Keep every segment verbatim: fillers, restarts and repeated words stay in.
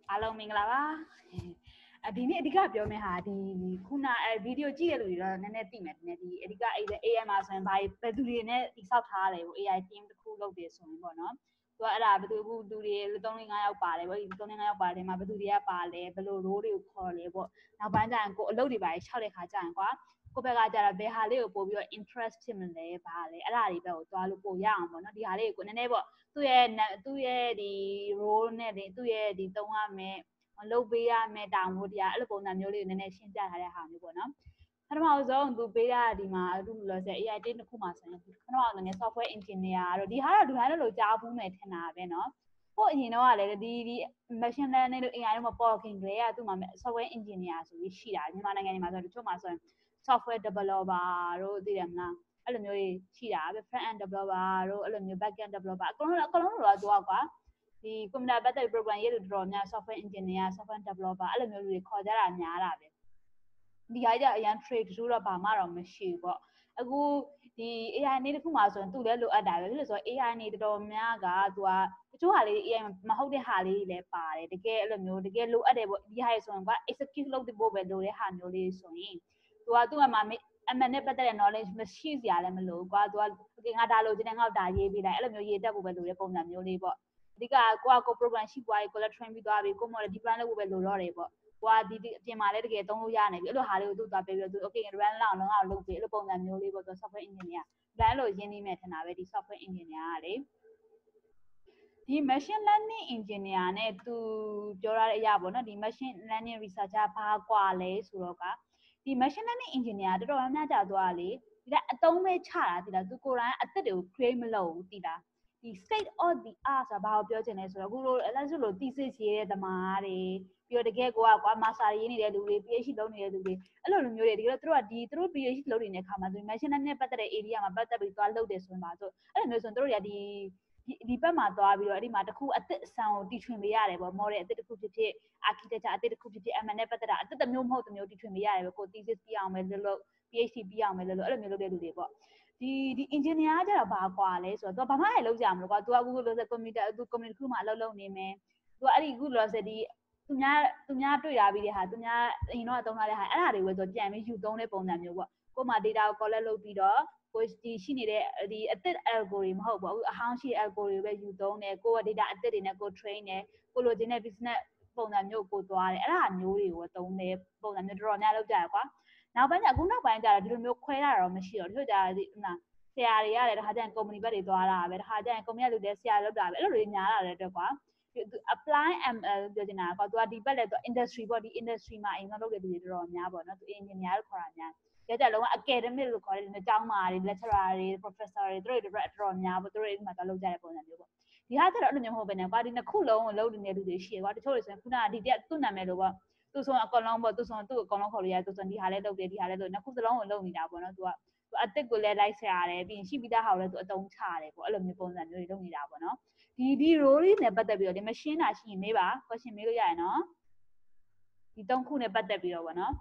အားလုံးမင်္ဂလာပါဒီနေ့အဓိကပြောမယ့်ဟာဒီခုနအဲဗီဒီယိုကြည့်ရလို့တော့နည်းနည်းသိမယ်နည်းဒီအဓိက A I မှာဆိုရင်ဘာဘယ်သူတွေနဲ့တိစောက်ထားတယ်ပေါ့ A I team တစ်ခုလုပ်တယ်ဆိုရင်ပေါ့နော်သူကအဲ့ဒါဘယ်သူအခုလူတွေသုံး ၅ယောက်ပါတယ်ပေါ့ဒီသုံး ၅ယောက်ပါတယ်မှာဘယ်သူတွေကပါလဲဘယ်လို role တွေကိုခေါ်လဲပေါ့နောက်ပိုင်းကျရင်ကိုအလုပ်တွေပါရှောက်တဲ့ခါကျရင်ကွာကိုဘက်ကကြတော့ဘယ်ဟာလေးကိုပို့ပြီးတော့ interest ဖြစ်မလဲဘာလဲအဲ့ဒါတွေဘက်ကိုသွားလို့ပို့ရအောင်ပေါ့နော်ဒီဟာလေးကိုနည်းနည်းပေါ့သူ့ရဲ့သူ့ရဲ့ဒီ role နဲ့သူ့ရဲ့ဒီသုံးရမယ်လုပ်ပေးရမယ်တောင်းဖို့တရားအဲ့လိုပုံစံမျိုးလေးကိုနည်းနည်းရှင်းပြထားတဲ့ဟာမျိုးပေါ့နော်ပထမဆုံးသူပေးတာဒီမှာအခုလောဆယ် A I တစ်ခုမှဆိုရင်ပထမဆုံးငယ် software engineer တော့ဒီဟာတော့ဒီဟာလည်းလို့ကြားဘူးမယ်ထင်တာပဲเนาะဟိုအရင်တော့ကလည်းဒီဒီ machine learning လို့ A I တော့မပေါ်ခင်ကလေးကသူ့မှာ software engineer ဆိုပြီးရှိတာမြန်မာနိုင်ငံမှာဆိုတော့တချို့မှာဆိုရင် software developer တို့သိတယ်မလားအဲ့လိုမျိုးကြီးရှိတာပဲ front end developer တို့အဲ့လိုမျိုး back end developer အကုန်လုံးအကုန်လုံးတော့တော့ကွာဒီ computer ပတ်သက် program ရေးလို့တော်တော်များ software engineer software developer အဲ့လိုမျိုးတွေခေါ်ကြတာများတာပဲဒီဟာကြအရင် trade တို့တော့ဘာမှတော့မရှိဘူးပေါ့အခုဒီ A I နေ့တစ်ခုမှဆိုရင်သူ့လည်းလိုအပ်တာပဲလို့ဆိုတော့ A I နေ့တော်တော်များကသူကတချို့ဟာလေး A I မဟုတ်တဲ့ဟာလေးတွေလည်းပါတယ်တကယ်အဲ့လိုမျိုးတကယ်လိုအပ်တယ်ပေါ့ဒီဟာတွေဆိုရင်က execute လုပ်ဖို့ပဲလိုတဲ့ဟာမျိုးလေးဆိုရင်သူကသူ့မှာအမှန်နဲ့ပတ်သက်တဲ့ knowledge မရှိစရာလည်းမလိုကွာသူက okay ငါဒါလိုချင်တယ်ငါ့ဒါရေးပေးလိုက်အဲ့လိုမျိုးရေးတတ်ဖို့ပဲလိုတဲ့ပုံစံမျိုးလေးပေါ့အဓိကကိုကကို program ရှိပွားရေးကိုလည်း train ပြီးသွားပြီကိုမော်လည်း deploy လုပ်ဖို့ပဲလိုတော့တယ်ပေါ့ကိုကဒီအပြင်မှာလည်းတကယ်သုံးလို့ရနေပြီအဲ့လိုဟာလေးကိုသူ့သွားပေးပြီးတော့သူ okay run လောက်လုံးအောင်လုပ်ပေးအဲ့လိုပုံစံမျိုးလေးပေါ့သူ software engineer ဒါအဲ့လိုရင်းနှီးမဲ့ထင်တာပဲဒီ software engineer ကလေဒီ machine learning engineer နဲ့သူပြောရတဲ့အရာပေါ့နော်ဒီ machine learning researcher ဘာကွာလဲဆိုတော့ကဒီ machine learning engineer တော်တော်များများကြာသွားလေဒီကအသုံးပဲချတာဒီလားသူကိုယ်တိုင်အသက်တွေကို create မလုပ်ဘူးဒီလားဒီ state of the art ဆိုတာဘာကိုပြောချင်လဲဆိုတော့အခုလိုအဲ့လိုလို thesis ရေးတဲ့သမားတွေပြီးတော့တကယ်ကိုကကွာ master ရေးနေတဲ့လူတွေ PhD လုပ်နေတဲ့လူတွေအဲ့လိုလိုမျိုးတွေတကယ်တော့သူတို့ကဒီသူတို့ PhD လုပ်နေတဲ့အခါမှာဆို machine learning နဲ့ပတ်သက်တဲ့ area မှာပတ်သက်ပြီးသွားလုပ်တယ်ဆိုရင်ပါဆိုအဲ့လိုမျိုးဆိုရင်တို့တွေကဒီဒီဒီဘက်မှာသွားပြီးတော့အဲ့ဒီမှာတခုအသစ်အဆန်းကိုတီထွင်ပေးရတယ်ပေါ့ model အသစ်တစ်ခုဖြစ်ဖြစ် architecture အသစ်တစ်ခုဖြစ်ဖြစ် M L နဲ့ပတ်သက်တာအသစ်တစ်မျိုးမဟုတ်တစ်မျိုးတီထွင်ပေးရတယ်ပဲကို thesis ပြီးအောင်ပဲလုပ်လို့ PhD ပြီးအောင်ပဲလုပ်လို့အဲ့လိုမျိုးလုပ်တဲ့လူတွေပေါ့ဒီဒီ engineer ကကြတော့ဘာကွာလဲဆိုတော့ तू ဘာမှလည်းလုပ်ကြမလို့ကွာ तू ကအခုလို့ဆို computer तू computer တစ်ခုမှအလုပ်လုပ်နေမယ် तू အဲ့ဒီအခုလို့ဆိုဒီသူများသူများတွေ့တာပြီးတဲ့ဟာသူများအရင်တော့သုံးထားတဲ့ဟာအဲ့ဒါတွေပဲဆိုပြန်ပြီးယူသုံးတဲ့ပုံစံမျိုးပေါ့ကိုမှ data ကို collect လုပ်ပြီးတော့ကိုဒီရှိနေတဲ့ဒီအသစ် algorithm မဟုတ်ဘူးအခုအဟောင်းရှိ algorithm ပဲယူသုံးတယ်ကိုက data အသစ်တွေနဲ့ကို train တယ်ကိုလိုချင်တဲ့ business ပုံစံမျိုးကိုသွားတယ်အဲ့ဒါမျိုးတွေကိုသုံးတယ်ပုံစံမျိုးတော်တော်များလုပ်ကြရကွာနောက်ပိုင်းကျအခုနောက်ပိုင်းကျတော့ဒီလိုမျိုးခွဲရတာတော့မရှိတော့တချို့ကြဒီနာဆရာတွေရတယ်တခါကျရင် company ဘက်တွေသွားတာပဲတခါကျရင် company ကလူတွေဆရာလုပ်တာပဲအဲ့လိုတွေများလာတဲ့အတွက်ကွာ apply M L ပြောချင်တာကွာသူကဒီဘက်လည်းသူ industry ပေါ့ဒီ industry မှာအိမ်တော့လုပ်တဲ့လူတွေတော်တော်များပေါ့နော်သူ engineer လို့ခေါ်တာများကြကြလုံးဝ academic လို့ခေါ်တယ်ကျောင်းမှာတွေ lecturer တွေ professor တွေသူတို့တွေတော်တော်များပေါ့သူတို့တွေဒီမှာသွားလုပ်ကြတဲ့ပုံစံမျိုးပေါ့ဒီဟာကျတော့အဲ့လိုမျိုးမဟုတ်ဘဲနဲ့ကွာဒီနှစ်ခုလုံးကိုလုပ်နေတဲ့လူတွေရှိရကွာတချို့တွေဆိုရင်ခုနကဒီတက်သူ့နာမည်လို့ပေါ့သူဆိုအကောင်လုံးပေါ့သူဆိုသူ့အကောင်လုံးခေါ်လို့ရတယ်သူဆိုဒီဟာလည်းလုပ်တယ်ဒီဟာလည်းလုပ်နှစ်ခုစလုံးကိုလုပ်နေတာပေါ့နော်သူကသူအစ်စ်ကိုလည်းလိုက်ဆရာတယ်ပြီးရင်ရှိပြီးသားဟာကိုလည်းသူအတုံးချတယ်ပေါ့အဲ့လိုမျိုးပုံစံမျိုးတွေလုပ်နေတာပေါ့နော်ဒီဒီ role လေးနဲ့ပတ်သက်ပြီးတော့ဒီ machine တာရှိရင်မေးပါ question မေးလို့ရရနော်ဒီသုံးခုနဲ့ပတ်သက်ပြီးတော့ပေါ့နော်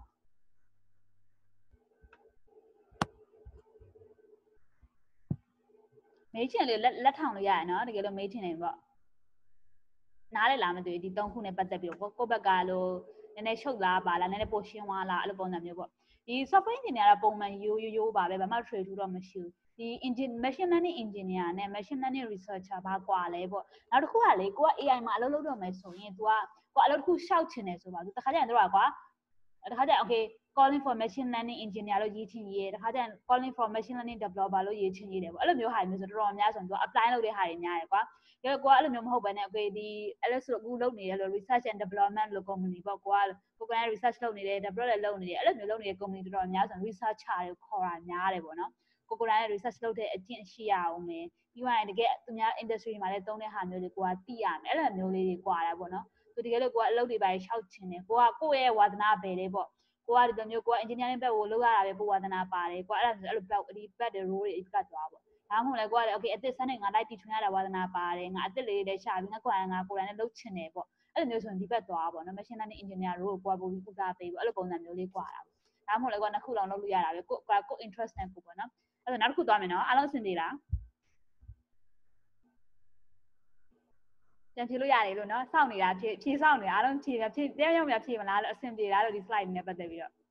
မေးချင်လေလက်လက်ထောင်လို့ရရနော်တကယ်လို့မေးချင်နေပေါ့နားလေလားမသိဘူးဒီသုံးခုနဲ့ပတ်သက်ပြီးတော့ကိုယ့်ဘက်ကလို့နည်းနည်းရှုပ်လားပါလားနည်းနည်းပိုရှင်းသွားလားအဲ့လိုပုံစံမျိုးပေါ့ဒီ software engineer ကပုံမှန်ရိုးရိုးရိုးပါပဲဘာမှ trade ထူးတော့မရှိဘူးဒီ engine machine learning engineer နဲ့ machine learning researcher ဘာကွာလဲပေါ့နောက်တစ်ခုကလေကိုက A I မှာအလုပ်လုပ်တော့မယ်ဆိုရင် तू ကကိုအလုပ်တစ်ခုရှောက်ချင်တယ်ဆိုပါ तू တခါကျရင်တို့ကကွာတခါကျရင် okay calling for machine learning engineer လို့ရေးချင်ရေးတခါကျရင် calling for machine learning developer လို့ရေးချင်ရေးတယ်ပေါ့အဲ့လိုမျိုးဟာမျိုးဆိုတော်တော်များဆိုရင် तू apply လုပ်တဲ့ဟာတွေများတယ်ကွာဒါကိုကအဲ့လိုမျိုးမဟုတ်ဘဲနဲ့ okay ဒီအဲ့လိုဆိုအခုလုပ်နေရလို့ research and development လို့ company ပေါ့ကိုကကိုက research လုပ်နေတယ် develop လည်းလုပ်နေတယ်အဲ့လိုမျိုးလုပ်နေတဲ့ company တော်တော်များဆိုရင် researcher တွေခေါ်တာများတယ်ပေါ့နော်ကိုကိုတိုင်း research လုပ်တဲ့အကျင့်ရှိရအောင်မယ်ပြီးရင်တကယ်သူများ industry မှာလည်းသုံးတဲ့ဟာမျိုးတွေကိုကသိရမယ်အဲ့လိုမျိုးလေးတွေကွာတာပေါ့နော်သူတကယ်လို့ကိုကအလုပ်တွေပါရှောက်ချင်တယ်ကိုကကိုယ့်ရဲ့ဝါသနာပဲလေပေါ့ကိုကဒီလိုမျိုးကိုက engineering ဘက်ကိုလုပ်ရတာပဲပိုဝါသနာပါတယ်ကိုကအဲ့လိုအဲ့လိုဘက်ဒီဘက်တွေ role တွေအကတ်သွားပေါ့ဒါမှမဟုတ်လေကိုကလည်း okay အသစ်စမ်းနေငါလိုက်တီထွင်ရတာဝါသနာပါတယ်ငါအသစ်လေးတွေရှာပြီးငါကိုယ်တိုင်ငါကိုယ်တိုင်လည်းလုပ်ချင်တယ်ပေါ့အဲ့လိုမျိုးဆိုရင်ဒီဘက်သွားပေါ့နော် machine learning engineer တို့ကိုကိုကပိုပြီးကုစားပေးပေါ့အဲ့လိုပုံစံမျိုးလေးကွာတာပေါ့ဒါမှမဟုတ်လေကိုကနှစ်ခုလုံးလုပ်လို့ရတာပဲကိုကို interest နဲ့ကိုပေါ့နော်အဲ့တော့နောက်တစ်ခုသွားမယ်နော်အားလုံးအဆင်ပြေလားပြန်ဖြေလို့ရတယ်လို့နော်စောင့်နေတာဖြေဖြေစောင့်နေတာအားလုံးဖြေဖြေတရားရောက်များဖြေမလားလို့အဆင်ပြေလားလို့ဒီ slide နဲ့ပတ်သက်ပြီးတော့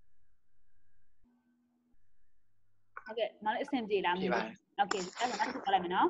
ဟုတ်ကဲ့မလေးအဆင်ပြေလားမသိဘူး okay အဲ့ဒါနောက်တစ်ခုပြောလိုက်မယ်နော်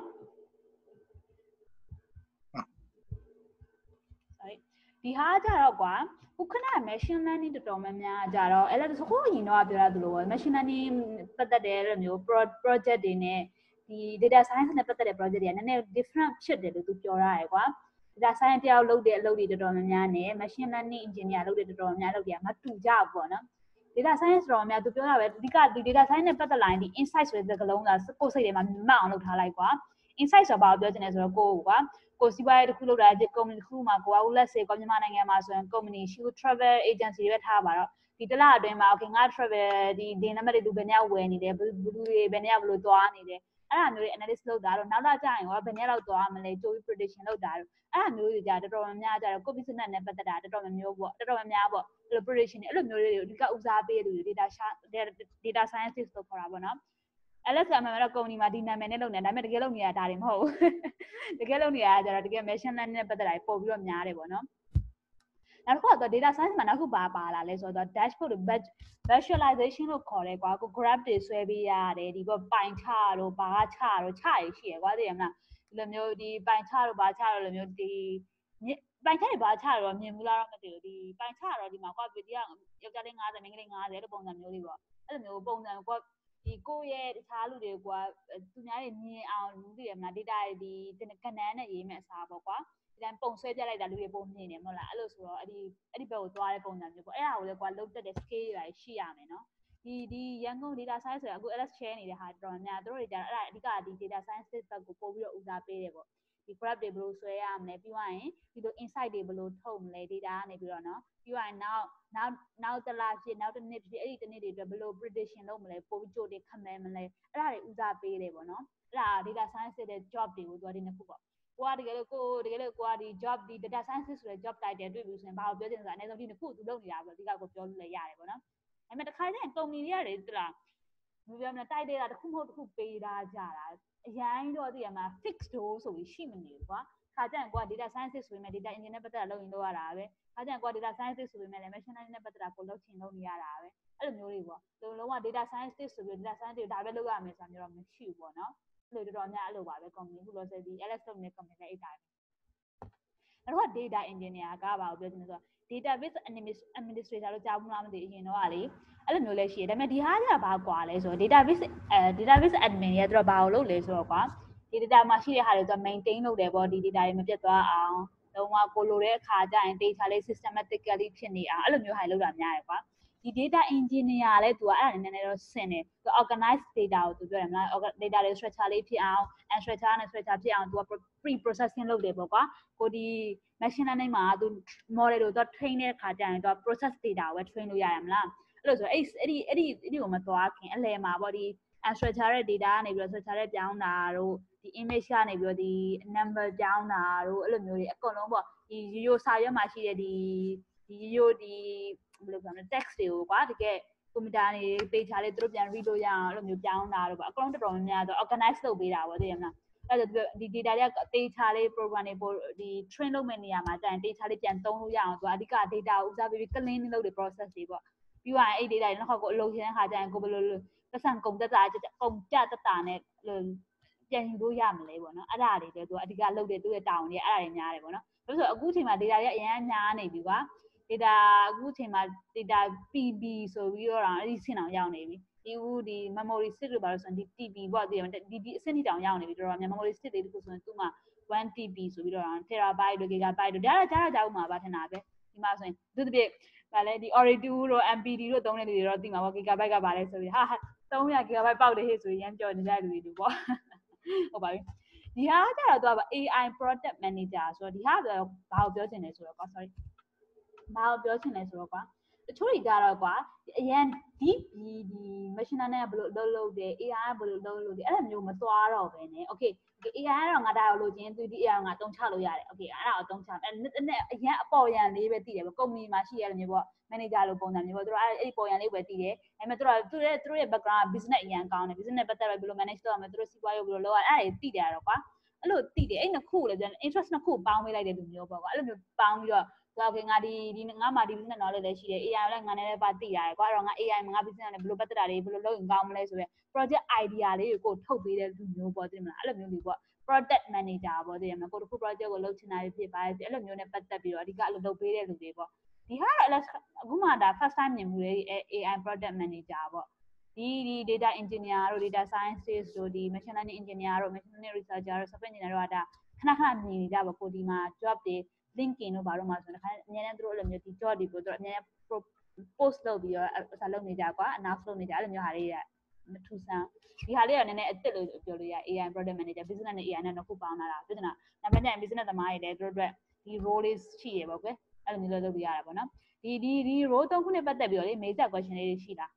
sorry ဒီဟာကြတော့ကွာခုခဏ machine learning တော်တော်များများကြတော့အဲ့ဒါဆိုခုရင်တော့ပြောရသလိုပဲ machine learning ပတ်သက်တဲ့အဲ့လိုမျိုး project တွေနဲ့ဒီ data science နဲ့ပတ်သက်တဲ့ project တွေကနည်းနည်း different ဖြစ်တယ်လို့သူပြောထားတယ်ကွာ data science တယောက်လုပ်တဲ့အလုပ်တွေတော်တော်များများနဲ့ machine learning engineer လုပ်တဲ့တော်တော်များများလုပ်တွေကမတူကြဘူးပေါ့နော် data science တော်များသူပြောတာပဲအဓိကဒီ data science နဲ့ပတ်သက်လာရင်ဒီ insight ဆိုတဲ့စကားလုံးကကိုယ်စိတ်ထဲမှာမှတ်အောင်လုပ်ထားလိုက်ကွာ insight ဆိုတာဘာကိုပြောချင်လဲဆိုတော့ကိုယ်ကွာကိုစီးပွားရေးတစ်ခုလုပ်တာဒီ company တစ်ခုမှာကိုက let's say ကိုမြန်မာနိုင်ငံမှာဆိုရင် company ရှိ travel agency တွေပဲထားပါတော့ဒီတစ်လအတွင်းမှာ okay ငါ travel ဒီဒီနံပါတ်တွေလူဘယ်နှစ်ယောက်ဝယ်နေတယ်ဘယ်လူတွေဘယ်နှစ်ယောက်ဘယ်လိုသွားနေတယ်အဲ့ဒါမျိုးတွေ analysis လုပ်တာတော့နောက်လာကြရင်ရောဘယ်နှစ်ယောက်သွားမလဲကြိုး prediction လုပ်တာတော့အဲ့ဒါမျိုးတွေကြာတော်တော်များများကြာတော့ copy business နဲ့ပတ်သက်တာတော်တော်များမျိုးပေါ့တော်တော်များများပေါ့အဲ့လို prediction တွေအဲ့လိုမျိုးတွေအဓိကဦးစားပေးလူတွေ data data scientist လို့ခေါ်တာပေါ့နော်အဲ့လက်ဆာမှတော့ company မှာဒီနာမည်နဲ့လုပ်နေဒါပေမဲ့တကယ်လုပ်နေတာဒါတွေမဟုတ်ဘူးတကယ်လုပ်နေတာကျတော့တကယ် machine learning နဲ့ပတ်သက်တာပို့ပြီးတော့များတယ်ပေါ့နော်နောက်တစ်ခုကတော့ data science မှာနောက်ခုပါပါလာလဲဆိုတော့ dashboard visualization လို့ခေါ်တယ်ကွာကို graph တွေဆွဲပေးရတယ်ဒီပေါ့ပိုင်ချတို့ဘာချတို့ချရရှိရကွာသိရမလားဒီလိုမျိုးဒီပိုင်ချတို့ဘာချတို့လိုမျိုးဒီပိုင်ချတွေဘာချတော့မြင်ဘူးလားတော့မသိဘူးဒီပိုင်ချတော့ဒီမှာကွာဗီဒီယိုယောက်ျားလေး50မိန်းကလေး50လို့ပုံစံမျိုးလေးပေါ့အဲ့လိုမျိုးပုံစံကွာဒီကိုရဲ့တခြားလူတွေကသူများတွေမြင်အောင်လူသိရမလား data တွေဒီကဏ္ဍနဲ့ရေးမဲ့အစားပေါ့ကွာဒီတိုင်းပုံဆွဲပြလိုက်တာလူတွေပုံမြင်နေမဟုတ်လားအဲ့လိုဆိုတော့အဲ့ဒီအဲ့ဒီဘက်ကိုသွားတဲ့ပုံစံမျိုးပေါ့အဲ့ဒါကိုလည်းကွာလုံးတက်တဲ့ scale တွေရှိရမယ်နော်ဒီဒီရန်ကုန် data science ဆိုတာအခု L S share နေတဲ့ဟာတော်များတို့တွေကြတော့အဲ့ဒါအဓိကဒီ data science ဘက်ကိုပို့ပြီးတော့ဦးစားပေးတယ်ပေါ့ဒီ graph တွေဘယ်လိုဆွဲရမလဲပြီးသွားရင်ဒီလို insight တွေဘယ်လိုထုတ်မလဲ data ကနေပြီးတော့နော်ပြီးသွားရင်နောက်နောက်နောက်တစ်လဖြစ်နောက်တစ်နှစ်ဖြစ်အဲ့ဒီတစ်နှစ်တွေအတွက်ဘယ်လို prediction လုပ်မလဲပို့ပြီးကြိုတင်ခန့်မှန်းမလဲအဲ့ဒါတွေဦးစားပေးတယ်ပေါ့နော်အဲ့ဒါ data science တဲ့ job တွေကိုသူကဒီနှစ်ခုပေါ့ကိုကတကယ်လို့ကိုတကယ်လို့ကိုကဒီ job ဒီ data science ဆိုတဲ့ job title တွေ့ပြီဆိုရင်ဘာကိုပြောချင်လဲဆိုတော့အနည်းဆုံးဒီနှစ်ခုသူလုပ်နေတာဆိုတော့အဓိကကိုပြောလို့လည်းရတယ်ပေါ့နော်ဒါပေမဲ့တစ်ခါကျရင် company တွေရတယ်တလားဘယ်ပြောမလဲ title တာတစ်ခုမဟုတ်တစ်ခုပေးထားကြတာအရင်တော့သိရမှာ fix တော့ဆိုပြီးရှိမနေဘူးကွာခါကျရင်ကိုက data scientist ဆိုပေမဲ့ data engineer နဲ့ပတ်သက်တာလုပ်ရင်လုပ်ရတာပဲခါကျရင်ကိုက data scientist ဆိုပေမဲ့လည်း machine learning နဲ့ပတ်သက်တာကိုလုပ်ချင်လုပ်နေရတာပဲအဲ့လိုမျိုးတွေပေါ့လုံးလုံးဝ data scientist ဆိုပြီး data scientist ဒါပဲလုပ်ရမယ်ဆိုတာမျိုးတော့မရှိဘူးပေါ့နော်အဲ့လိုတော်တော်များအဲ့လိုပါပဲ company ခုလို့ဆိုဒီ L S လုပ်နေတဲ့ company လည်းအဲ့တိုင်းနောက်တော့ data engineer ကဘာကိုပြောချင်လဲဆိုတော့ database administrator လို့ကြားဘူးလားမသိဘူးအရင်တော့ကလေအဲ့လိုမျိုးလည်းရှိတယ်ဒါပေမဲ့ဒီဟာကဘာကွာလဲဆိုတော့ database အဲ database admin ရဲ့သူတို့ဘာကိုလုပ်လဲဆိုတော့ကွာဒီ data မှာရှိတဲ့ဟာတွေသူ maintain လုပ်တယ်ပေါ့ဒီ data တွေမပြတ်သွားအောင်လုံးဝကိုလိုတဲ့အခါကျရင် data လေး systematically ဖြစ်နေအောင်အဲ့လိုမျိုးဟာတွေလုပ်တာများတယ်ကွာဒီ data engineer လဲသူကအဲ့ဒါနည်းနည်းတော့ဆင်တယ်သူ organize data ကိုသူပြောတယ်မလား data တွေ structure လေးဖြစ်အောင် unstructure နဲ့ structure ဖြစ်အောင်သူက pre processing လုပ်တယ်ပေါ့ကွာကိုဒီ machine learning မှာသူ model ကိုသူ train တဲ့အခါကျရင်သူ process data ကိုပဲ train လို့ရတယ်မလားအဲ့လိုဆိုအဲ့အဲ့ဒီအဲ့ဒီအဲ့ဒီကိုမသွားခင်အလယ်မှာပေါ့ဒီ unstructure တဲ့ data ကနေပြီးတော့ structure တဲ့ပြောင်းတာတို့ဒီ image ကနေပြီးတော့ဒီ number ပြောင်းတာတို့အဲ့လိုမျိုးတွေအကုန်လုံးပေါ့ဒီရိုးရိုးစာရွက်မှာရှိတဲ့ဒီဒီရိုးဒီဘယ်လိုပြောမလဲ text တွေကိုကွာတကယ်ကွန်ပျူတာနေ page လေးသူတို့ပြန် read လို့ရအောင်အဲ့လိုမျိုးပြောင်းတာတို့ပေါ့အကုန်လုံးတော်တော်များများဆို organize လုပ်ပေးတာပေါ့သိရမလားအဲ့ဒါဒီ data တွေက data လေး program တွေပို့ဒီ train လုပ်မဲ့နေရာမှာကြာရင် data လေးပြန်သုံးလို့ရအောင်သူအဓိက data ကိုဦးစားပေးပြီး clean လုပ်တဲ့ process တွေပေါ့ပြီးသွားရင်အဲ့ data တွေနောက်ခေါက်ကိုအလုပ်ရှင်းတဲ့ခါကျရင်ကိုဘယ်လိုပတ်စံကုန်တက်တာကုန်ကြတက်တာနဲ့ပြန်ယူလို့ရမလဲပေါ့နော်အဲ့ဒါတွေလည်းသူအဓိကလုပ်တဲ့သူ့ရဲ့တာဝန်တွေအဲ့ဒါတွေများတယ်ပေါ့နော်ဒါဆိုအခုချိန်မှာ data တွေအရင်ညားနေပြီကွာ data အခုချိန်မှာ data P B ဆိုပြီးတော့အဲ့ဒီဆင့်အောင်ရောက်နေပြီဒီဦးဒီ memory stick လို့ပါလို့ဆိုရင်ဒီ T B ပေါ့ဒီဒီဒီအဆင့်ထိတောင်ရောက်နေပြီတော်တော်များ memory stick တွေတခုဆိုရင်သူ့မှာone T B ဆိုပြီးတော့ terabyte တို့ gigabyte တို့ဒါတော့ကြားတော့ကြားဦးမှာပါထင်တာပဲဒီမှာဆိုရင်သူတပြည့်ဗာလဲဒီ Ori two တို့ M P D တို့သုံးတဲ့လူတွေတော့သိမှာပေါ့ gigabyte ကပါလဲဆိုပြီးဟာthree hundred gigabyte ပေါက်တယ်ဟဲ့ဆိုရင်ရမ်းကြော်နေကြလူတွေပေါ့ဟုတ်ပါပြီဒီဟာကျတော့သူက A I product manager ဆိုတော့ဒီဟာဆိုတော့ဘာကိုပြောချင်လဲဆိုတော့ကွာ sorry ဘာကိုပြောချင်လဲဆိုတော့ကွာတချို့တွေကြတော့ကွာအရင်ဒီဒီဒီ machine learning ကဘယ်လိုလုပ်လုပ်တယ် A I ကဘယ်လိုလုပ်လုပ်တယ်အဲ့လိုမျိုးမသွားတော့ပဲね okay A I ကတော့ငါဒါကိုလိုချင်သူဒီ A I ကိုငါအသုံးချလို့ရတယ် okay အဲ့ဒါကိုအသုံးချအဲ့နဲ့အရင်အပေါ်ရန်လေးပဲတည်တယ်ပေါ့ကုမ္ပဏီမှာရှိရတဲ့မျိုးပေါ့ manager လိုပုံစံမျိုးပေါ့သူတို့အဲ့အဲ့ပေါ်ရန်လေးပဲတည်တယ်အဲ့မဲ့သူတို့သူတို့ရဲ့သူတို့ရဲ့ background business အရင်ကောင်းတယ် business ပတ်သက်ပြီးဘယ်လို manage လုပ်ရမလဲသူတို့စီးပွားရေးဘယ်လိုလုပ်ရအဲ့ဒါတွေတည်တယ်တော့ကွာအဲ့လိုတည်တယ်အဲ့နှစ်ခုလေ interest နှစ်ခုပေါင်းပေးလိုက်တဲ့လူမျိုးပေါ့ကွာအဲ့လိုမျိုးပေါင်းပြီးတော့ဆိုတော့ငါဒီဒီငါမှဒီ business knowledge လည်းရှိတယ် A I လည်းငါနဲ့လည်းပါသိရတယ်ကွာအဲ့တော့ငါ A I မှာငါ business နဲ့ဘယ်လိုပတ်သက်တာတွေဘယ်လိုလုပ်ရင်ကောင်းမလဲဆိုရယ် project idea လေးတွေကိုထုတ်ပေးတဲ့လူမျိုးပေါ့သိမလားအဲ့လိုမျိုးလေးပေါ့ product manager ပေါ့သိရမလားကိုတခု project ကိုလုပ်ချင်တာဖြစ်ပါရဲ့အဲ့လိုမျိုးနဲ့ပတ်သက်ပြီးတော့အဓိကအဲ့လိုလုပ်ပေးတဲ့လူတွေပေါ့ဒီဟာတော့အခုမှဒါ first time မြင်မှုလေ A I product manager ပေါ့ဒီဒီ data engineer တို့ data scientist တို့ဒီ machine learning engineer တို့ machine learning researcher တို့ software engineer တို့ကဒါခဏခဏမြင်နေကြပါကိုဒီမှာ job တွေ LinkedIn တို့ဘာလို့မှဆိုတော့အများနဲ့သူတို့အဲ့လိုမျိုးဒီ job တွေပို့တော့အများ post လုပ်ပြီးတော့အလုပ်နေကြကွာ announce လုပ်နေကြအဲ့လိုမျိုးဟာလေးမထူးဆန်းဒီဟာလေးကနည်းနည်းအစ်စ်လို့ပြောလို့ရ A I product manager business နဲ့ A I နဲ့တော့ခုပေါင်းလာတာပြဿနာနောက်ပိုင်းကျရင် business သမားတွေလည်းသူတို့အတွက်ဒီ role လေးရှိရပေါ့ကွယ်အဲ့လိုမျိုးလုပ်လုပ်ပြရတာပေါ့နော်ဒီဒီဒီ role သုံးခုနဲ့ပတ်သက်ပြီးတော့လေမေးဆက် question လေးတွေရှိလား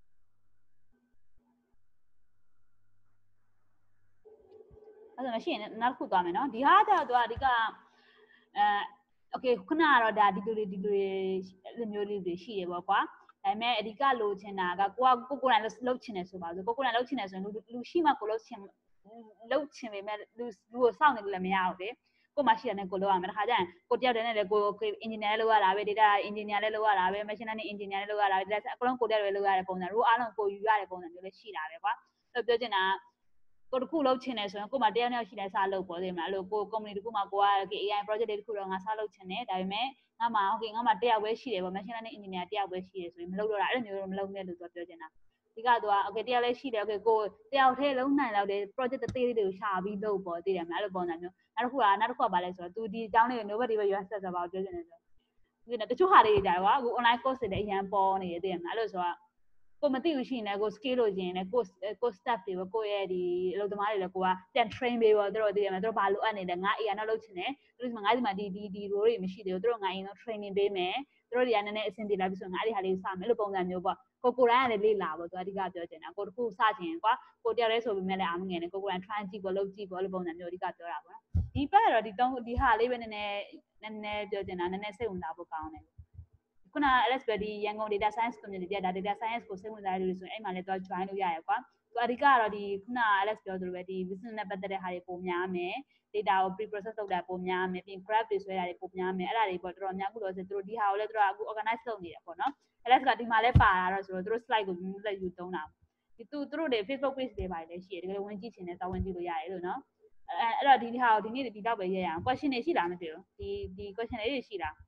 အဲ့ဒါမရှိရင်နောက်တစ်ခုသွားမယ်နော်ဒီဟာကျတော့သူကအဓိကအဲ okay ခုနကတော့ဒါဒီလိုတွေဒီလိုတွေလိုမျိုးလေးတွေရှိတယ်ပေါ့ကွာဒါပေမဲ့အဓိကလိုချင်တာကကိုကကိုကိုယ်တိုင်လုပ်ချင်တယ်ဆိုပါစို့ကိုကိုယ်တိုင်လုပ်ချင်တယ်ဆိုရင်လူလူရှိမှကိုလုပ်ချင်လုပ်ချင်ပေမဲ့လူလူကိုစောင့်နေလို့လည်းမရဘူးလေကိုမှရှိတယ်နဲ့ကိုလုပ်ရမယ်တခါကျရင်ကိုတယောက်တည်းနဲ့လည်းကို engineer လည်းလုပ်ရတာပဲ data engineer လည်းလုပ်ရတာပဲ machine learning engineer လည်းလုပ်ရတာပဲ data အကုန်လုံးကိုတယောက်တည်းလုပ်ရတဲ့ပုံစံ role အားလုံးကိုယူရတဲ့ပုံစံမျိုးလည်းရှိတာပဲကွာအဲ့ပြောချင်တာကိုတခုလုပ်ချင်တယ်ဆိုရင်ကိုမှတယောက်တယောက်ရှိတယ်စလုပ်ပေါ်သေးမလားအဲ့လိုကို company တခုမှကိုက A I project တွေတခုတော့ငါစလုပ်ချင်တယ်ဒါပေမဲ့ငါမှ okay ငါမှတယောက်ပဲရှိတယ်ပေါ့ machine learning engineer တယောက်ပဲရှိတယ်ဆိုရင်မလုပ်တော့တာအဲ့လိုမျိုးတော့မလုပ်နဲ့လို့သူပြောချင်တာဒီကတော့ okay တယောက်လည်းရှိတယ် okay ကိုတယောက်တည်းလုံးနိုင်တော့တယ် project သေးသေးတွေကိုရှာပြီးလုပ်ပေါ်သေးတယ်မလားအဲ့လိုပုံစံမျိုးနောက်တစ်ခုကနောက်တစ်ခုကဘာလဲဆိုတော့ तू ဒီအကြောင်းလေးကို nobody ပဲ U S ဆက်ဆိုပါပြောချင်တယ်ဆိုဒီတချို့ဟာလေးတွေကြာကွာအခု online course တွေလည်းအရန်ပေါ်နေတယ်သိရမလားအဲ့လိုဆိုတော့ကိုမသိဘူးရှိရင်လည်းကို skill လို့ရင်လည်းကိုကို step တွေပေါ့ကိုရဲ့ဒီအလုပ်သမားတွေလည်းကိုကပြန် train ပေးပေါ့သူတို့သိရမှာသူတို့ဘာလိုအပ်နေလဲငါ A I နောက်လုပ်ချင်တယ်သူတို့ဒီမှာငါဒီမှာဒီဒီဒီ role တွေမရှိသေးဘူးသူတို့ငါအရင်ဆုံး training ပေးမယ်သူတို့တွေကနည်းနည်းအဆင်ပြေလာပြီဆိုရင်ငါအဲ့ဒီဟာလေးစမယ်အဲ့လိုပုံစံမျိုးပေါ့ကိုကိုတိုင်းကလည်းလေ့လာပေါ့သူအဓိကပြောချင်တာကိုတခုစချင်ကွာကိုတယောက်တည်းဆိုပေမဲ့လည်းအားမငယ်နဲ့ကိုကိုတိုင်း try ကြည့်ပေါ့လုပ်ကြည့်ပေါ့အဲ့လိုပုံစံမျိုးအဓိကပြောတာပေါ့ဒီဘက်ကတော့ဒီတော့ဒီဟာလေးပဲနည်းနည်းနည်းနည်းပြောချင်တာနည်းနည်းစိတ်ဝင်စားဖို့ကောင်းတယ်ခုန Alex ပဲဒီရန်ကုန် data science community ကဒါ data science ကိုစိတ်ဝင်စားတဲ့လူတွေဆိုရင်အဲ့မှာလည်းသူ join လုပ်ရရကွာသူအဓိကကတော့ဒီခုန Alex ပြောသလိုပဲဒီ business နဲ့ပတ်သက်တဲ့ဟာတွေပုံများမယ် data ကို pre process လုပ်တာပုံများမယ်ပြီး graph တွေဆွဲတာတွေပုံများမယ်အဲ့ဒါတွေပေါ့တော်တော်များခုလို့ဆိုသူတို့ဒီဟာကိုလည်းသူတို့အခု organize လုပ်နေတယ်ပေါ့နော် Alex ကဒီမှာလည်းပါလာတော့ဆိုတော့သူတို့ slide ကိုမျိုးလက်ယူသုံးတာဒီသူသူတို့တွေ Facebook page တွေပါလည်းရှိတယ်တကယ်ဝင်ကြည့်ချင်တဲ့စာဝင်ကြည့်လို့ရတယ်လို့နော်အဲအဲ့တော့ဒီဟာကိုဒီနေ့ဒီတော့ပဲရရအောင် question တွေရှိလားမသိဘူးဒီဒီ question လေးတွေရှိလား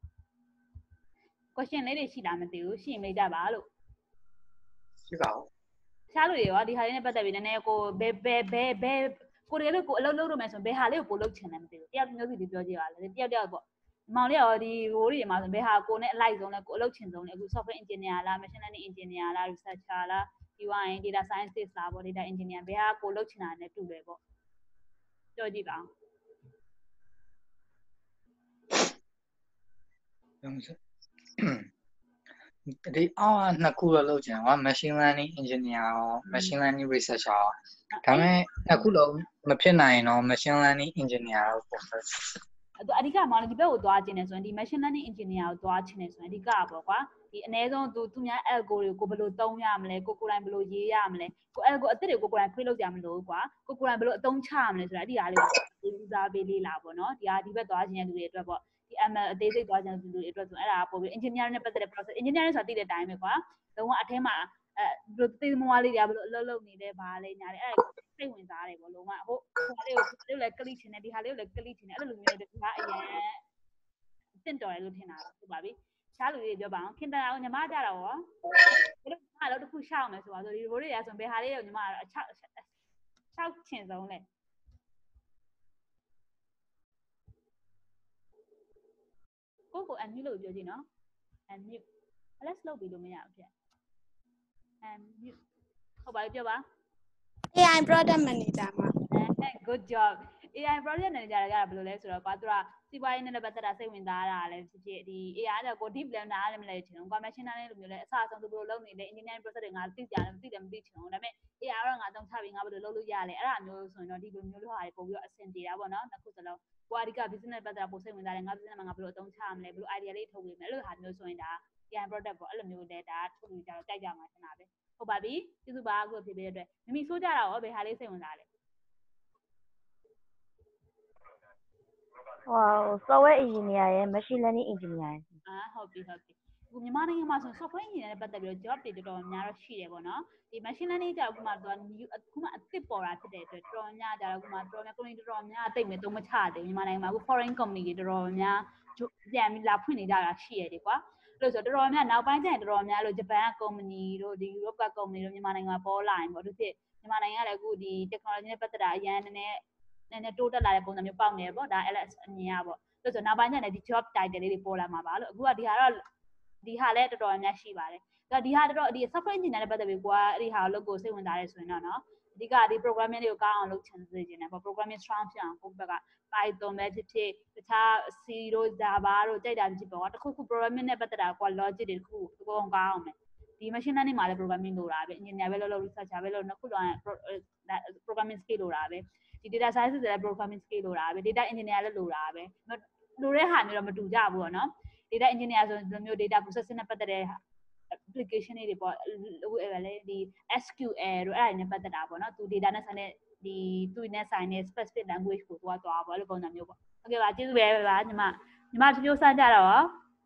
question လေးတွေရှိလားမသိဘူးရှိရင်မေးကြပါလို့ရှိပါဦးရှားလို့ရောဒီဟာလေးနဲ့ပတ်သက်ပြီးနည်းနည်းကိုဘယ်ဘယ်ဘယ်ဘယ်ကိုတကယ်လို့ကိုအလုပ်လုပ်လို့မယ်ဆိုရင်ဘယ်ဟာလေးကိုကိုလုပ်ချင်တယ်မသိဘူးတယောက်မျိုးစီဒီပြောကြည့်ပါလေတယောက်တယောက်ပေါ့မောင်လေးရောဒီဟိုတွေမှာဆိုဘယ်ဟာကိုနဲ့အလိုက်ဆုံးလဲကိုအလုပ်ချင်ဆုံးလဲအခု software engineer လား machine learning engineer လား researcher လားဒီဝိုင်း data scientist လားပေါ့ data engineer ဘယ်ဟာကိုလုပ်ချင်တာနဲ့တူတယ်ပေါ့ပြောကြည့်ပါဒီအော်နှစ်ခုတော့လုပ်ချင်ပါ machine learning engineer ရော machine learning researcher ရောဒါပေမဲ့နှစ်ခုလုံးမဖြစ်နိုင်တော့ machine learning engineer ရောပုံစံအဓိကမောင်လေးဒီဘက်ကိုသွားခြင်းနေဆိုရင်ဒီ machine learning engineer ကိုသွားခြင်းနေဆိုရင်အဓိကပေါ့ကွာဒီအနည်းဆုံးသူသူများ algo တွေကိုဘယ်လိုသုံးရမလဲကိုကိုယ်တိုင်ဘယ်လိုရေးရမလဲကို algo အစ်စ်တွေကိုကိုယ်တိုင် create လုပ်ကြမလို့ကွာကိုကိုယ်တိုင်ဘယ်လိုအသုံးချရမလဲဆိုတာအဲ့ဒီဟာလေးကိုဦးစားပေးလေးလာပေါ့နော်ဒီဟာဒီဘက်သွားခြင်းတဲ့လူတွေအတွက်ပေါ့ဒီ M L အသေးစိတ်သွားခြင်းတဲ့လူတွေအတွက်ဆိုအဲ့ဒါပို့ပြီး engineering နဲ့ပတ်သက်တဲ့ process engineering ဆိုတာသိတဲ့အတိုင်းပဲကွာလုံးဝအထဲမှာအဲဘယ်လိုသိမွားလေးတွေကဘယ်လိုအလုပ်လုပ်နေလဲဘာလဲညာလဲအဲ့စိတ်ဝင်စားတယ်ပေါ့လုံးဝဟိုဟာလေးကိုဒီလိုလည်း click ချင်တယ်ဒီဟာလေးကိုလည်း click ချင်တယ်အဲ့လိုလူမျိုးတွေဒီဟာအရင်တင့်တော်တယ်လို့ထင်တာဟုတ်ပါပြီရှားလူတွေပြောပါအောင်ခင်တရာကိုညီမကြတော့ရောဘယ်လိုညီမတော့တခုရှောက်မယ်ဆိုပါဆိုဒီဘိုးတွေရဆိုဘယ်ဟာလေးကိုညီမအချောက်ရှောက်ချင်ဆုံးလဲကိုကို unmute လို့ပြောကြည့်နော် unmute let's လုပ်ပြီးလို့မရဘူးဖြစ် unmute ဟုတ်ပါပြီပြောပါ A I product manager မှာ good job A I project manager ကဘယ်လိုလဲဆိုတော့ကွာသူကစီးပွားရေးနဲ့ပတ်သက်တာစိတ်ဝင်စားတာလည်းဖြစ်ဖြစ်ဒီ A I ကကို deep learner နားလည်းမလဲချင်ဘူးကွာ machine learning လိုမျိုးလဲအစအဆုံးသူဘယ်လိုလုပ်နေလဲ engineering process တွေငါသိကြတယ်မသိတယ်မသိချင်ဘူးဒါပေမဲ့ A I တော့ငါအသုံးချပြီးငါဘယ်လိုလုပ်လို့ရလဲအဲ့ဒါမျိုးဆိုရင်တော့ဒီလိုမျိုးလိုဟာတွေပို့ပြီးတော့အဆင်ပြေတာပေါ့နော်နှစ်ခုစလုံးကိုအဓိက business ပတ်သက်တာပို့စိတ်ဝင်စားတယ်ငါ business မှာငါဘယ်လိုအသုံးချရမလဲဘယ်လို idea လေးထုတ်ပေးမယ်အဲ့လိုဟာမျိုးဆိုရင်ဒါ A I product ပေါ့အဲ့လိုမျိုးလဲဒါထုတ်ပြီးကြတော့ကြိုက်ကြမှာထင်တာပဲဟုတ်ပါပြီကျေးဇူးပါအခုဖြေပေးတဲ့အတွက်မိမိဆိုးကြတာရောဘယ်ဟာလေးစိတ်ဝင်စားလဲ Wow, software engineer ရယ် machine learning engineer ရယ်အာဟုတ်ပြီဟုတ်ပြီအခုမြန်မာနိုင်ငံမှာဆို software engineer နဲ့ပတ်သက်ပြီးတော့ job တွေတော်တော်များတော့ရှိတယ်ပေါ့နော်ဒီ machine learning ကြောင့်အခုမှသူကအခုမှအစ်စ်ပေါ်တာဖြစ်တဲ့အတွက်တော်တော်များကြတော့အခုမှတော်တော်များ company တော်တော်များတိတ်မဲ့သုံးမချသေးမြန်မာနိုင်ငံမှာအခု foreign company တွေတော်တော်များပြန်ပြီးလာဖွင့်နေကြတာရှိရတယ်ကွာလို့ဆိုတော့တော်တော်များနောက်ပိုင်းကျရင်တော်တော်များလို့ဂျပန်က company တို့ဒီ Europe က company တို့မြန်မာနိုင်ငံမှာပေါ်လာရင်ပေါ့သူဖြစ်မြန်မာနိုင်ငံကလည်းအခုဒီ technology နဲ့ပတ်သက်တာအရင်နည်းနည်းနည်းနည်းတိုးတက်လာတဲ့ပုံစံမျိုးပေါက်နေတယ်ပေါ့ဒါ L S အမြင်อ่ะပေါ့လို့ဆိုနောက်ပိုင်းကျရင်ဒီ job title လေးတွေပေါ်လာမှာပါလို့အခုကဒီဟာတော့ဒီဟာလည်းတော်တော်များများရှိပါတယ်ဒါဒီဟာတော်တော်ဒီ software engineer နဲ့ပတ်သက်ပြီးကွာအဲ့ဒီဟာကိုလုပ်ကိုစိတ်ဝင်စားရဲဆိုရင်တော့เนาะအဓိကဒီ programming တွေကိုကောင်းအောင်လုပ်ချင်စေချင်တယ်ပေါ့ programming strong ဖြစ်အောင်ကိုယ့်ဘက်က Python ပဲဖြစ်ဖြစ်တခြား C တို့ Java တို့ကြိုက်တာဖြစ်ပေါ့တခုခု programming နဲ့ပတ်သက်တာကွာ logic တွေတခုခုကောင်းကောင်းအောင်မယ်ဒီ machine learning မှာလည်း programming လိုတာပဲ engineer ပဲလုပ်လို့ researcher ပဲလုပ်နှစ်ခုတော့ programming skill လိုတာပဲဒီ data science တွေလည်း programming skill လိုတာပဲ data engineer လည်းလိုတာပဲလိုတဲ့ဟာမျိုးတော့မတူကြဘူးပေါ့နော် data engineer ဆိုဒီမျိုး data processing နဲ့ပတ်သက်တဲ့ application တွေပေါ့လေဒီ S Q L တို့အဲ့ဒါတွေနဲ့ပတ်သက်တာပေါ့နော်သူ data နဲ့ဆိုင်တဲ့ဒီသူနဲ့ဆိုင်တဲ့ specific language ကိုသွားသွားပေါ့အဲ့လိုပုံစံမျိုးပေါ့ဟုတ်ကဲ့ပါကျေးဇူးပဲပါညီမညီမဖြိုးစမ်းကြတော့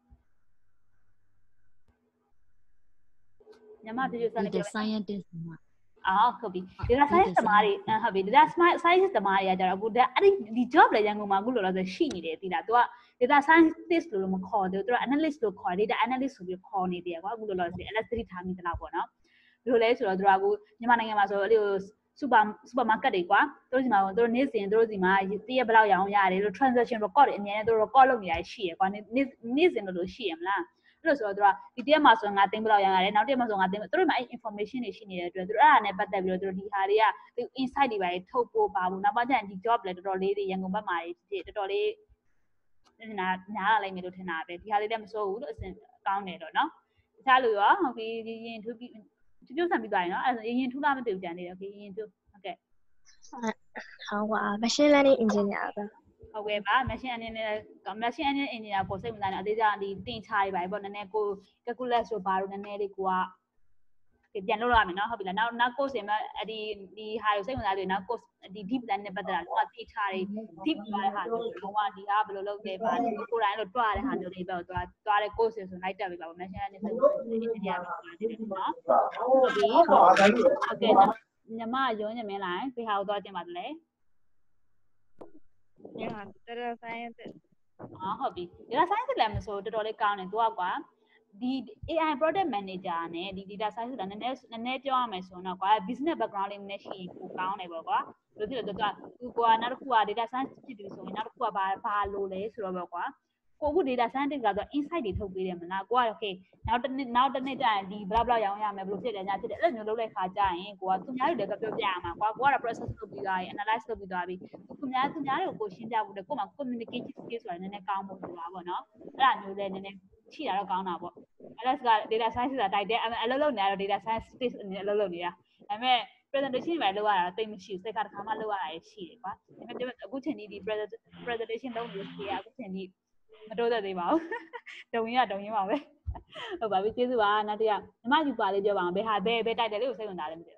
ညီမဖြိုးစမ်းလေးပြော scientist မှာအော်ဟုတ်ပြီ data science တမားတွေဟုတ်ပြီ data science တမားတွေကကြတော့အခုအဲ့ဒီဒီ job လည်းရန်ကုန်မှာအခုလောလောဆယ်ရှိနေတယ်သိလား तू က data scientist လို့မခေါ်သေးဘူး तू က analyst လို့ခေါ် data analyst ဆိုပြီးခေါ်နေတယ်ကွာအခုလောလောဆယ် L S three ထားမိသလားပေါ့နော်ဘယ်လိုလဲဆိုတော့ तू ကအခုမြန်မာနိုင်ငံမှာဆိုအဲ့လိုစူပါစူပါမားကတ်တွေကွာသူတို့စီမှာသူတို့နေ့စဉ်သူတို့စီမှာတရက်ဘယ်လောက်ရအောင်ရတယ်လို့ transaction record တွေအများနဲ့သူတို့ record လုပ်နေရရှိရကွာနေ့နေ့စဉ်လို့ရှိရမလားအဲ့လိုဆိုတော့သူကဒီတရက်မှာဆိုငါသိန်းဘယ်လောက်ရရတယ်နောက်တရက်မှာဆိုငါသိန်းသူတို့မှာအဲ့ information တွေရှိနေတဲ့အတွက်သူတို့အဲ့ဒါနဲ့ပတ်သက်ပြီးတော့သူတို့ဒီဟာတွေကသူ insight တွေပါထုတ်ပို့ပါဘူးနောက်ပိုင်းကျရင်ဒီ job လည်းတော်တော်လေးတွေရန်ကုန်ဘက်မှာဖြစ်တော်တော်လေးနားနားလာလိုက်မယ်လို့ထင်တာပဲဒီဟာလေးလည်းမစိုးဘူးလို့အစင်ကောင်းတယ်တော့နော်တခြားလူရောဟုတ်ပြီရင်ထူးပြီးကျုပ်ဆန်ပြီးသွားရင်နော်အဲ့ဒါရင်ထူးလားမသိဘူးတန်သေးတယ်โอเคရင်ထူးဟုတ်ကဲ့ဟုတ်ပါ machine learning engineer ပဲဟုတ်ကဲ့ပါ machine learning machine learning engineer ကိုစိတ်ဝင်စားနေအသေးစားဒီတင်ချာတွေပါပေါ့နည်းနည်းကို calculus ဆိုဘာလို့နည်းနည်းလေးကိုကပြန်လုပ်ရမယ်နော်ဟုတ်ပြီလားနောက်နောက် course တွေမှာဒီဒီဟာကိုစိတ်ဝင်စားလို့နောက် course ဒီ deep learning နဲ့ပတ်သက်တာတော့တင်ချာတွေ deep သွားတဲ့ဟာမျိုးတော့ကဒီဟာဘယ်လိုလုပ်လဲပါကိုယ်တိုင်လို့တွားတဲ့ဟာမျိုးတွေပဲတော့တွားတဲ့ course တွေဆိုလိုက်တက်ပြီပါ machine learning စိတ်ဝင်စားနေ engineer ပဲပါတယ်နော်ဟုတ်ပြီဟုတ်ကဲ့ညီမရုံးညမင်းလိုက်ဘယ်ဟာကိုသွားကျင်ပါတယ်လဲ Yeah, data science အော်ဟုတ်ပြီ data science လည်းမဆိုတော်တော်လေးကောင်းတယ်သူကကွာဒီ A I product manager နဲ့ဒီ data science ကနည်းနည်းနည်းနည်းပြောရမယ်ဆိုတော့ကွာ business background လေးနည်းနည်းရှိရင်ပိုကောင်းတယ်ပေါ့ကွာလို့ဖြစ်လို့သူကသူကွာနောက်တစ်ခုက data science ဖြစ်တယ်ဆိုရင်နောက်တစ်ခုကဘာဘာလို့လဲဆိုတော့ပေါ့ကွာကိုအခု data scientist ကတော့ insight တွေထုတ်ပေးတယ်မလားကိုက okay နောက်တစ်နေ့နောက်တစ်နေ့ကျရင်ဒီ blah blah ရောင်းရမယ်ဘယ်လိုဖြစ်တယ်ညာဖြစ်တယ်အဲ့လိုမျိုးလုပ်တဲ့ခါကျရင်ကိုကသူများတွေလည်းပြောပြရမှာကွာကိုကတော့ process လုပ်ပြီးသွားရင် analyze လုပ်ပြီးသွားပြီသူများသူများတွေကိုကိုရှင်းပြဖို့တဲ့ကိုမှ communication skill ဆိုတာနည်းနည်းကောင်းဖို့လိုတာပေါ့နော်အဲ့ဒါမျိုးလည်းနည်းနည်းရှိတာတော့ကောင်းတာပေါ့ Alex က data science ဆိုတာတိုက်တယ်အလုပ်လုပ်နေရတော့ data science space အနေနဲ့အလုပ်လုပ်နေတာဒါပေမဲ့ presentation တွေလုပ်ရတာတိတ်မရှိဘူးစိတ်ကတစ်ခါမှလုပ်ရတာရှိတယ်ကွာဒါပေမဲ့အခုချိန်ဒီ presentation လုပ်နေလို့အခုချိန်ဒီမတိုးသက်သေးပါဘူးတုံရင်းကတုံရင်းပါပဲဟုတ်ပါပြီကျေးဇူးပါနောက်တစ်ယောက်ညီမယူပါလေးပြောပါအောင်ဘယ်ဟာဘယ်ဘယ်တိုက်တယ်လေးကိုစိတ်ဝင်စားလဲမသိဘူး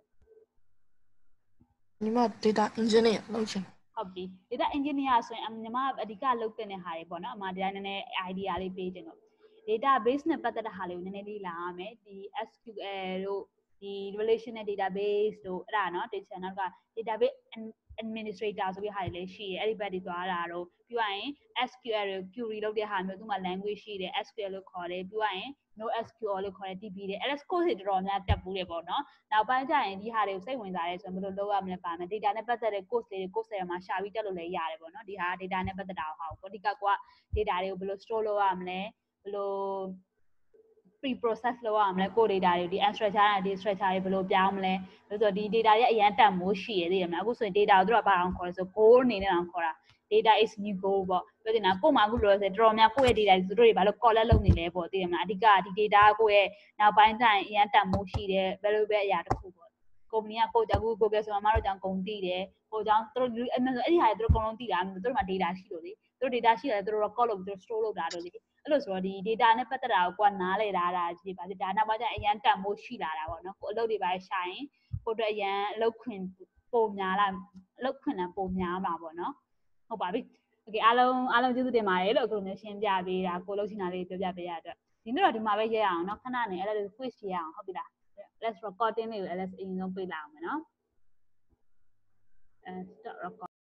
ညီမ data engineer လုပ်ချင်ဟုတ်ပြီ data engineer ဆိုရင်ညီမအဓိကလုပ်တဲ့ဟာတွေပေါ့နော်အမှဒီတိုင်းနည်းနည်း idea လေးပေးခြင်းတော့ database နဲ့ပတ်သက်တဲ့ဟာလေးကိုနည်းနည်းလေးလာရမယ်ဒီ S Q L တို့ဒီ relational database တို့အဲ့ဒါနော်တင်ချင်နောက်က database administrator ဆိုပြီးဟာတွေလည်းရှိတယ်အဲ့ဒီဘက်တွေသွားတာတော့ပြီးရင် S Q L ကို query လုပ်တဲ့ဟာမျိုးသူ့မှာ language ရှိတယ် S Q L လို့ခေါ်တယ်ပြီးရင် no S Q L လို့ခေါ်တယ် D B တယ် L S course တွေတော်တော်များတက်ဘူးလေပေါ့နော်နောက်ပိုင်းကျရင်ဒီဟာတွေကိုစိတ်ဝင်စားရဲဆိုရင်ဘယ်လိုလုပ်ရမလဲပါမယ် data နဲ့ပတ်သက်တဲ့ course တွေ course တွေမှာရှာပြီးတက်လို့လည်းရတယ်ပေါ့နော်ဒီဟာ data နဲ့ပတ်သက်တာဟာကိုအဓိကက data တွေကိုဘယ်လို store လုပ်ရမလဲဘယ်လို pre process လုပ်ရမလဲကို data တွေဒီ unstructured နဲ့ di structure တွေဘယ်လိုပြောင်းမလဲဆိုတော့ဒီ data ရဲ့အရန်တန်မိုးရှိရသေးတယ်မလားအခုဆိုရင် data ကိုတို့ကဘာအောင်ခေါ်လဲဆို goal အနေနဲ့အောင်ခေါ်တာ data is new goal ပေါ့ပြောချင်တာကို့မှာအခုလို့ဆိုတော်တော်များကိုယ့်ရဲ့ data တွေသူတို့တွေဘာလို့ collect လုပ်နေလဲပေါ့သိတယ်မလားအဓိကဒီ data ကိုယ့်ရဲ့နောက်ပိုင်းကျရင်အရန်တန်မိုးရှိတယ် valuable အရာတစ်ခုပေါ့ company ကကိုယ့်ကြောင့်အခု Google ဆိုမှမတို့ကြောင့်ကုန်တည်တယ်ကိုကြောင့်သူတို့အဲ့ဒီဟာတွေသူတို့အကုန်လုံးတည်တာသူတို့မှာ data ရှိလို့လေသူတို့ data ရှိတယ်သူတို့ record လုပ်ပြီးသူတို့ store လုပ်တာတော့လေအဲ့လိုဆိုတော့ဒီ data နဲ့ပတ်သက်တာကိုကိုကနားလေတာဒါဒီပါဒါနောက်ပိုင်းကျအရန်တန်မိုးရှိလာတာပေါ့နော်ကိုအလုပ်တွေပါရှာရင်ကိုတို့အရန်အလုပ်ခွင်ပုံများလာအလုပ်ခွင်တန်းပုံများမှာပေါ့နော်ဟုတ်ပါပြီ Okay အားလုံးအားလုံးကျေးဇူးတင်ပါတယ်လို့အခုလိုမျိုးရှင်းပြပေးတာကိုလို့ချင်တာလေးပြောပြပေးရတဲ့ဒီနေ့တော့ဒီမှာပဲရဲအောင်เนาะခဏနေအဲ့ဒါ quiz ရအောင်ဟုတ်ပြီလား let's recording လေးကို ls အရင်ဆုံးပြေးလာအောင်မယ်เนาะအဲ start record